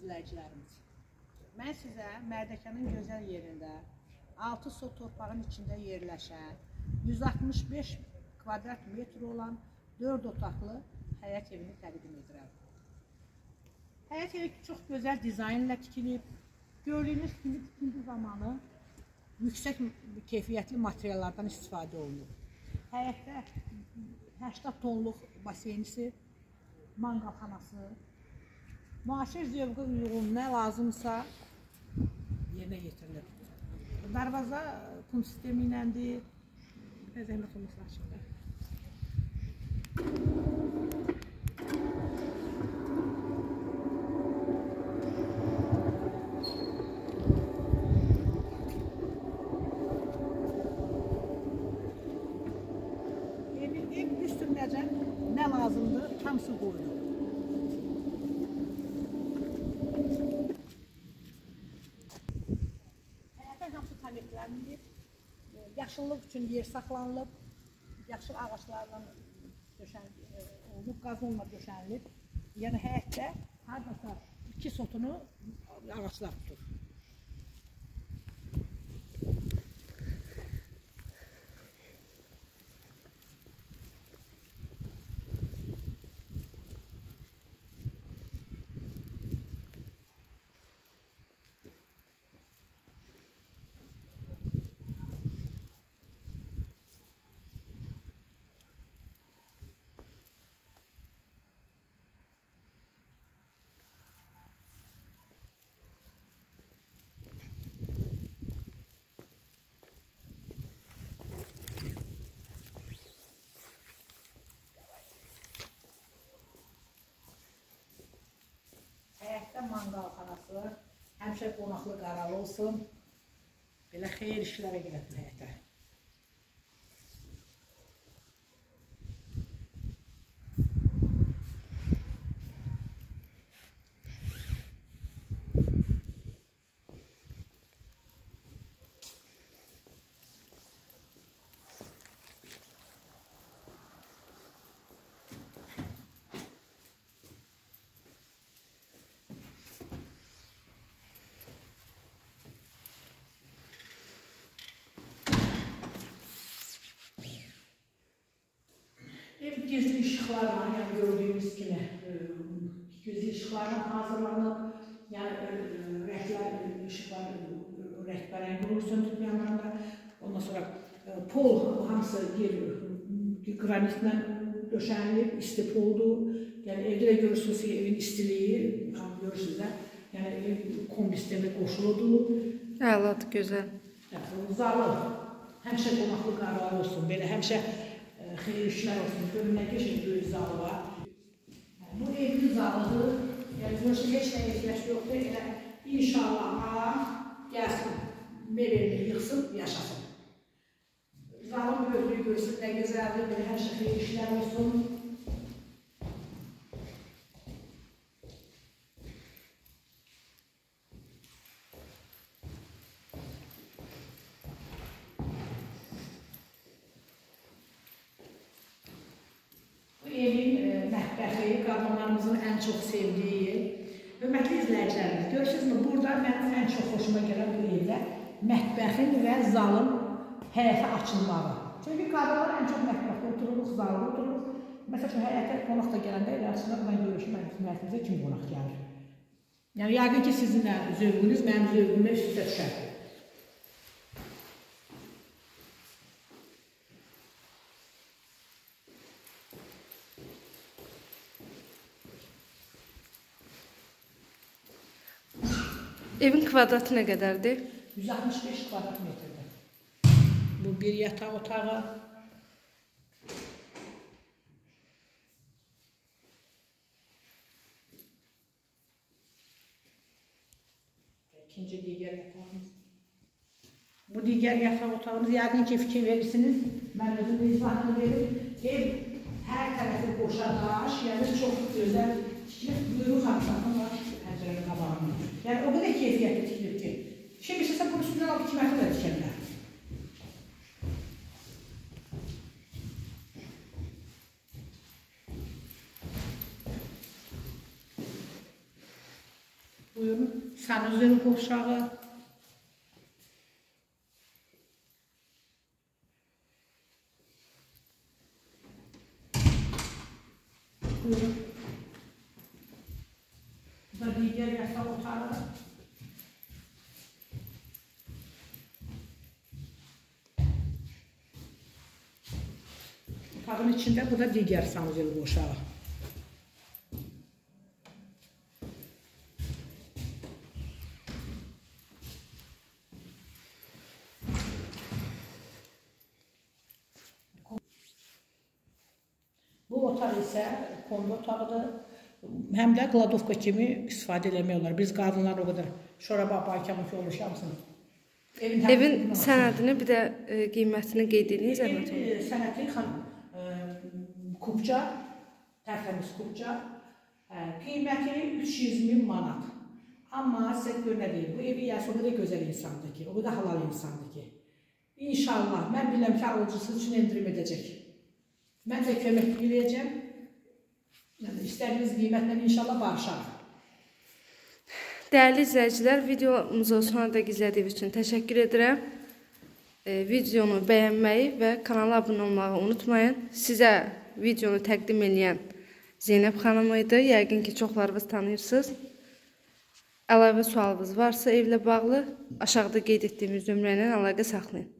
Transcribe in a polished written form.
izləyicilərimiz. Mən sizə Mərdəkanın gözəl yerində 6 sot torpağın içində yerləşən 165 kvadrat metr olan 4 otaqlı həyət evini təqdim edirəm. Həyət evi çox gözəl dizaynla tikilib. Gördüyünüz kimi tikinti zamanı yüksək keyfiyyətli materiallardan istifadə olunur. Həyətdə 80 tonluq baseynisi, manqalxanası, müasir zövqə uyğun nə lazımsa yerinə yetirilir. Darvaza kum sistemi iləndir. Zəhmət olmasın açıqda. Ev üstündəcə nə lazımdır, hamısı qoyulur. Yaşıllıq üçün yer saxlanılıb, yaşıl ağaçlarla olunub, qazonla döşənilib. Yəni həyətdə hardasa 2 sotunu ağaçlar tutur. Manqalxanası, həmişə qonaqlı qaralı olsun, belə xeyir işlərə gəlib həyətə. Gizli ışıqlarla, yəni gördüyünüz kimi gizli ışıqlarla hazırlanıb, yəni ışıqlar rəhbərən qurur söndürməyənlərdə. Ondan sonra pol hamısı qranitlə döşənilib, isti poldur. Yəni evdə də görürsünüz ki, evin istiliyi, görürsünüz də, yəni ev kombi sistemi qoşuludur. Əladır, gözəl. Zalı, həmişə qonaqlı qaralar olsun, belə həmişə xeyir işlər olsun, görün nə keçin böyük zalı var. Bu evli zalıdır, yəni görürsün, heç nə ehtiyac yoxdur, elə inşallah gəlsin, mebelini yıxsın, yaşasın. Zalın böyüklüyü görsün, nə gözəldir, belə həmişə xeyir işlər olsun. Qadınlarımızın ən çox sevdiyi, hörmətli izləyicilərimiz, görürsünüzmü, burada mənim ən çox xoşuma gələn bu evdə mətbəxin və zalın həyətə açılmağı. Çünki qadınlar ən çox mətbəxdə otururuq, zalda otururuq. Məsəl üçün, həyətə qonaq da gələndə elə açılır, mən görüşüm, mənim həyətimizə kim qonaq gəlir. Yəni, yəqin ki, sizin zövqünüz mənim zövqümə üstə düşər. Evin kvadratı nə qədərdir? 165 kvadrat metrdir. Bu bir yataq otağı. İkinci digər yatağımız. Bu digər yataq otağımız, yəqin ki, fikir verirsiniz. Mən özüm də izahını verim. Ev hər tərəfi boşa daş, yəni çox gözəl tikilib, buyruq haqqında var pəncərənin qabağında. Yəni o qədər keyfiyyətli tikilib ki, şimdi istəsə bunun üstündən alıb 2 metr də tikərlər. Buyurun. Sanuzeli qovşağı. Buyurun. Bu da diğer yatak otağı. Otağın içinde bu da diğer sanuzeli qovşağı. Bu otaq isə kondo otağıdır. Həm də kladovka kimi istifadə eləmək olar. Biz qadınlar o qədər şoraba aparken ki olur şamsın. Evin sənədini bir də qiymətini qeyd edin, zəhmət olun. Evin sənədi kubca, tərtəmiz kubca. Qiyməti 300.000 manat. Amma sizə görə nə deyim, bu evi yəsə o qədər gözəl insandır ki, o qədər halal insandır ki. İnşallah, mən biləm ki, alıcısı üçün endirim edəcək. Mən də kömək edəcəm. Yəni, istədiyiniz qiymətlə inşallah barışarıq. Dəyərli izləyicilər, videomuzu sonuna dək izlədiyiniz üçün təşəkkür edirəm. Videonu bəyənməyi və kanala abunə olmağı unutmayın. Sizə videonu təqdim edən Zeynəb xanım idi. Yəqin ki, çoxlarınız tanıyırsınız. Əlavə sualınız varsa evlə bağlı aşağıda qeyd etdiyimiz nömrə ilə əlaqə saxlayın.